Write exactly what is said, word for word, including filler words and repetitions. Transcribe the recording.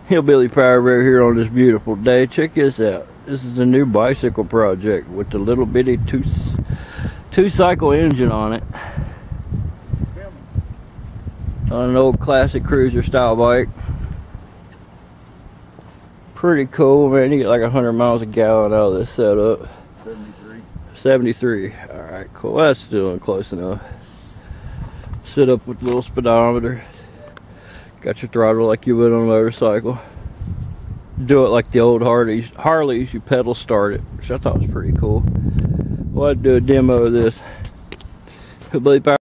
Hillbilly Power Bear here on this beautiful day. Check this out. This is a new bicycle project with the little bitty two two cycle engine on it. On an old classic cruiser style bike. Pretty cool, man. You get like a hundred miles a gallon out of this setup. seventy-three. seventy-three. Alright, cool. That's still close enough. Sit up with a little speedometer. Got your throttle like you would on a motorcycle. Do it like the old Harleys. Harleys, you pedal start it, which I thought was pretty cool. Well, I'd do a demo of this. Hillbilly Power